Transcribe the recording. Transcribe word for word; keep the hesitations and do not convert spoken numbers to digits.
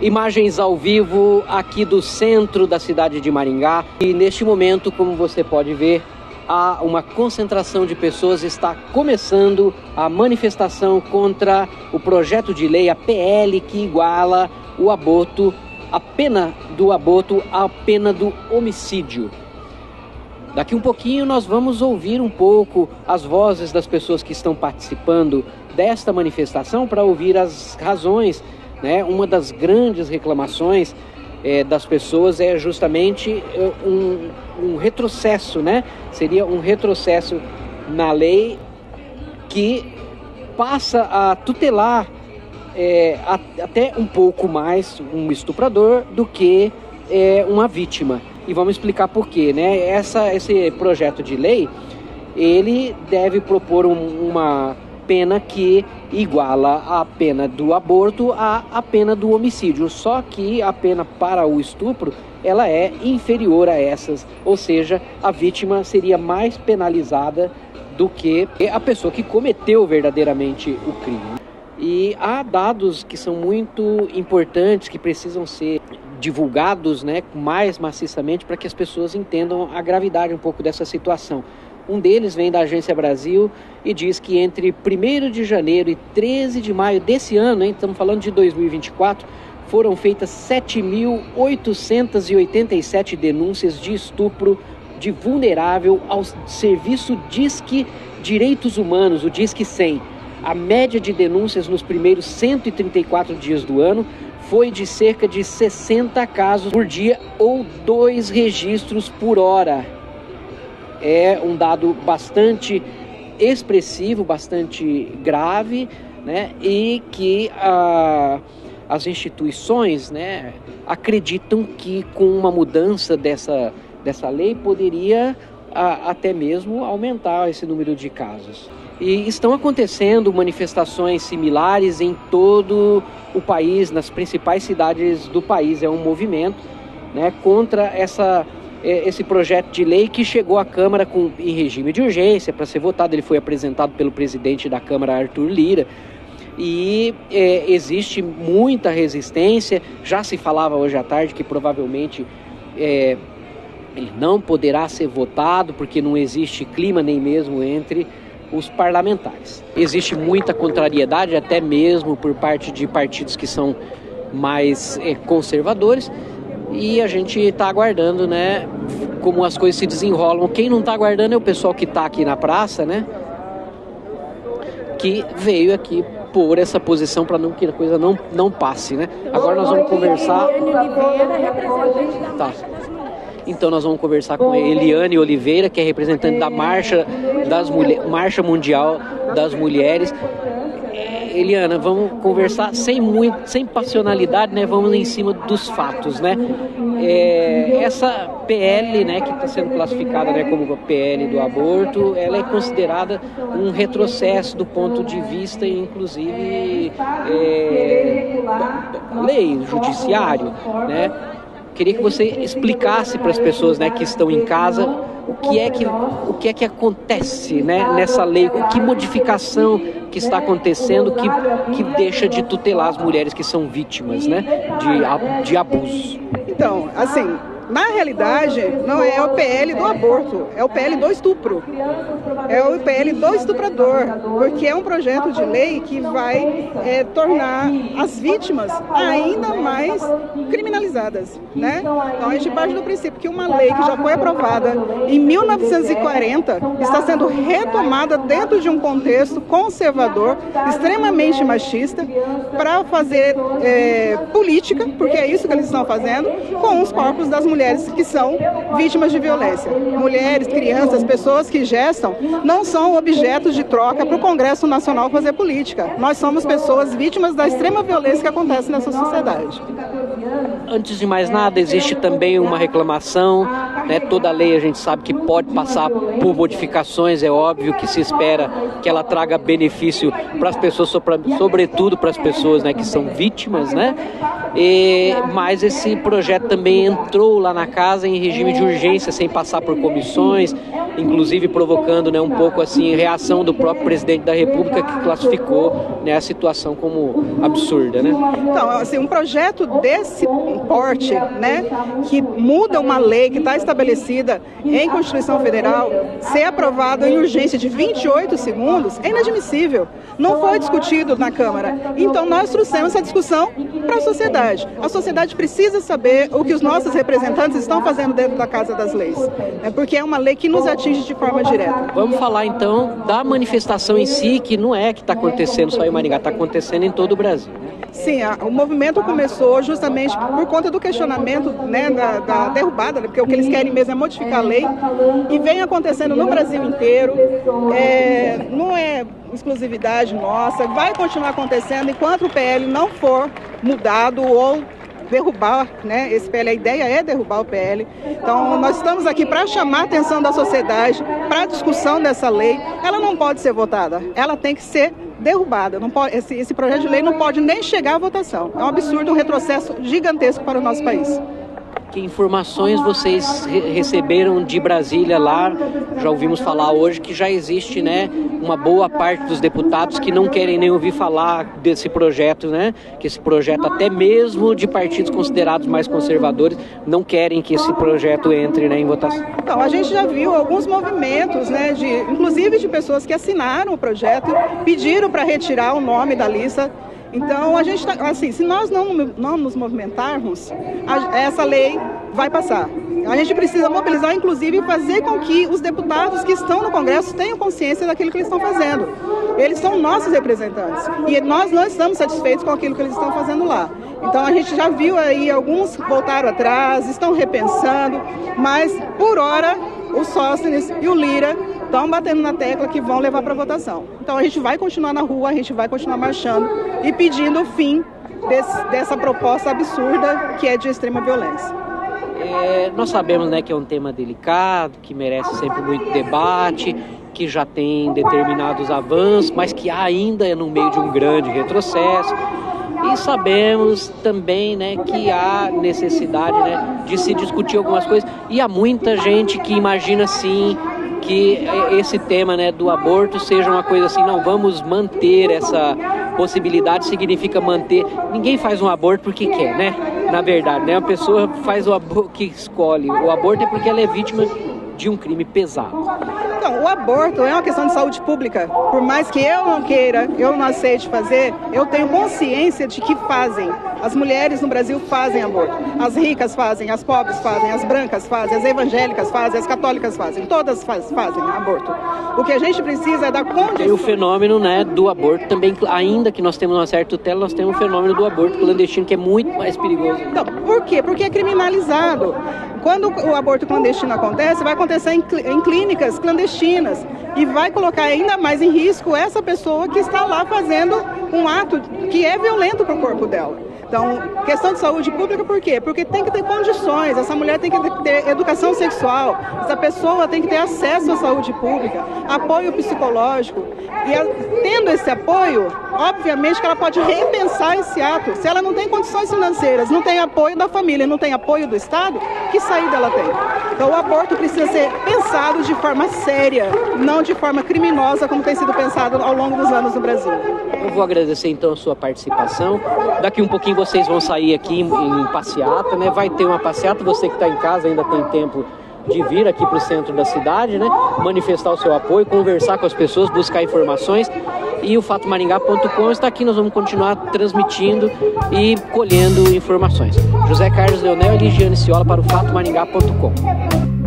Imagens ao vivo aqui do centro da cidade de Maringá. E neste momento, como você pode ver, há uma concentração de pessoas. Está começando a manifestação contra o projeto de lei, a P L, que iguala o aborto, a pena do aborto à pena do homicídio. Daqui um pouquinho nós vamos ouvir um pouco as vozes das pessoas que estão participando desta manifestação para ouvir as razões, né? Uma das grandes reclamações é, das pessoas é justamente um, um retrocesso, né? Seria um retrocesso na lei que passa a tutelar é, a, até um pouco mais um estuprador do que é, uma vítima. E vamos explicar por quê, né? Essa, esse projeto de lei, ele deve propor um, uma pena que iguala a pena do aborto à, à pena do homicídio. Só que a pena para o estupro, ela é inferior a essas. Ou seja, a vítima seria mais penalizada do que a pessoa que cometeu verdadeiramente o crime. E há dados que são muito importantes, que precisam ser divulgados, né, mais maciçamente para que as pessoas entendam a gravidade um pouco dessa situação. Um deles vem da Agência Brasil e diz que entre primeiro de janeiro e treze de maio desse ano, hein, estamos falando de dois mil e vinte e quatro, foram feitas sete mil oitocentas e oitenta e sete denúncias de estupro de vulnerável ao serviço Disque Direitos Humanos, o Disque cem. A média de denúncias nos primeiros cento e trinta e quatro dias do ano foi de cerca de sessenta casos por dia ou dois registros por hora. É um dado bastante expressivo, bastante grave, né? E que ah, as instituições, né, acreditam que com uma mudança dessa, dessa lei poderia ah, até mesmo aumentar esse número de casos. E estão acontecendo manifestações similares em todo o país, nas principais cidades do país. É um movimento, né, contra essa, esse projeto de lei que chegou à Câmara com, em regime de urgência para ser votado. Ele foi apresentado pelo presidente da Câmara, Arthur Lira, e é, existe muita resistência. Já se falava hoje à tarde que provavelmente é, ele não poderá ser votado porque não existe clima nem mesmo entre os parlamentares. Existe muita contrariedade, até mesmo por parte de partidos que são mais é, conservadores, e a gente está aguardando, né, como as coisas se desenrolam. Quem não está aguardando é o pessoal que está aqui na praça, né, que veio aqui por essa posição para não que a coisa não, não passe, né. Agora nós vamos conversar. Tá. Então nós vamos conversar com a Eliane Oliveira, que é representante da Marcha, das Mulher, Marcha Mundial das Mulheres. Eliana, vamos conversar sem, muito, sem passionalidade, né? Vamos em cima dos fatos, né? É, essa P L, né, que está sendo classificada, né, como a P L do aborto, ela é considerada um retrocesso do ponto de vista, inclusive, é, lei, judiciário, né? Queria que você explicasse para as pessoas, né, que estão em casa o que é que, o que, é que acontece, né, nessa lei, que modificação que está acontecendo que, que deixa de tutelar as mulheres que são vítimas, né, de, de abuso. Então, assim, na realidade, não é o P L do aborto, é o P L do estupro. É o P L do estuprador, porque é um projeto de lei que vai é, tornar as vítimas ainda mais criminalizadas, né? Então a gente parte do princípio que uma lei que já foi aprovada em mil novecentos e quarenta está sendo retomada dentro de um contexto conservador, extremamente machista, para fazer é, política, porque é isso que eles estão fazendo, com os corpos das mulheres mulheres que são vítimas de violência. Mulheres, crianças, pessoas que gestam não são objetos de troca para o Congresso Nacional fazer política. Nós somos pessoas vítimas da extrema violência que acontece nessa sociedade. Antes de mais nada, existe também uma reclamação, né? Toda lei a gente sabe que pode passar por modificações, é óbvio que se espera que ela traga benefício para as pessoas, sobretudo para as pessoas, né, que são vítimas, né? E, mas esse projeto também entrou lá na casa em regime de urgência, sem passar por comissões, inclusive provocando, né, um pouco assim reação do próprio presidente da República, que classificou, né, a situação como absurda, né? Então, assim, um projeto desse porte, né, que muda uma lei que está estabelecida em Constituição Federal, ser aprovado em urgência de vinte e oito segundos, é inadmissível. Não foi discutido na Câmara. Então, nós trouxemos essa discussão para a sociedade. A sociedade precisa saber o que os nossos representantes estão fazendo dentro da Casa das Leis, né, porque é uma lei que nos atinge de forma direta. Vamos falar, então, da manifestação em si, que não é que está acontecendo só em Maringá, está acontecendo em todo o Brasil. Sim, a, o movimento começou justamente por conta do questionamento, né, da, da derrubada, porque o que eles querem mesmo é modificar a lei, e vem acontecendo no Brasil inteiro. É, não é exclusividade nossa, vai continuar acontecendo enquanto o P L não for mudado ou derrubar, né, esse P L. A ideia é derrubar o P L. Então, nós estamos aqui para chamar a atenção da sociedade para a discussão dessa lei. Ela não pode ser votada, ela tem que ser derrubada. Não pode, esse, esse projeto de lei não pode nem chegar à votação. É um absurdo, um retrocesso gigantesco para o nosso país. Que informações vocês re receberam de Brasília lá? Já ouvimos falar hoje que já existe, né, uma boa parte dos deputados que não querem nem ouvir falar desse projeto, né? Que esse projeto, até mesmo de partidos considerados mais conservadores, não querem que esse projeto entre, né, em votação. Então, a gente já viu alguns movimentos, né, de, inclusive de pessoas que assinaram o projeto, pediram para retirar o nome da lista. Então, a gente tá, assim, se nós não, não nos movimentarmos, a, essa lei vai passar. A gente precisa mobilizar, inclusive, e fazer com que os deputados que estão no Congresso tenham consciência daquilo que eles estão fazendo. Eles são nossos representantes e nós não estamos satisfeitos com aquilo que eles estão fazendo lá. Então, a gente já viu aí, alguns voltaram atrás, estão repensando, mas, por hora, o Sóstenes e o Lira estão batendo na tecla que vão levar para votação. Então, a gente vai continuar na rua, a gente vai continuar marchando e pedindo o fim desse, dessa proposta absurda que é de extrema violência. É, nós sabemos, né, que é um tema delicado, que merece sempre muito debate, que já tem determinados avanços, mas que ainda é no meio de um grande retrocesso. E sabemos também, né, que há necessidade, né, de se discutir algumas coisas. E há muita gente que imagina, sim, que esse tema, né, do aborto seja uma coisa assim, não, vamos manter essa possibilidade, significa manter. Ninguém faz um aborto porque quer, né? Na verdade, né? A pessoa faz o aborto que escolhe o aborto é porque ela é vítima de um crime pesado. Então, o aborto é uma questão de saúde pública. Por mais que eu não queira, eu não aceite fazer, eu tenho consciência de que fazem. As mulheres no Brasil fazem aborto. As ricas fazem, as pobres fazem, as brancas fazem, as evangélicas fazem, as católicas fazem. Todas faz, fazem aborto. O que a gente precisa é dar condição. E o fenômeno, né, do aborto também, ainda que nós temos uma certa tutela, nós temos o fenômeno do aborto clandestino, que é muito mais perigoso. Então, por quê? Porque é criminalizado. Quando o aborto clandestino acontece, vai acontecer em, em clínicas clandestinas e vai colocar ainda mais em risco essa pessoa que está lá fazendo um ato que é violento para o corpo dela. Então, questão de saúde pública, por quê? Porque tem que ter condições, essa mulher tem que ter educação sexual, essa pessoa tem que ter acesso à saúde pública, apoio psicológico. E ela, tendo esse apoio, obviamente que ela pode repensar esse ato. Se ela não tem condições financeiras, não tem apoio da família, não tem apoio do Estado, que saída ela tem? Então, o aborto precisa ser pensado de forma séria, não de forma criminosa, como tem sido pensado ao longo dos anos no Brasil. Eu vou agradecer, então, a sua participação. Daqui um pouquinho vocês vão sair aqui em, em passeata, né? Vai ter uma passeata, você que está em casa ainda tem tempo de vir aqui para o centro da cidade, né? Manifestar o seu apoio, conversar com as pessoas, buscar informações. E o fato maringá ponto com está aqui, nós vamos continuar transmitindo e colhendo informações. José Carlos Leonel e Ligiane Ciola para o fato maringá ponto com.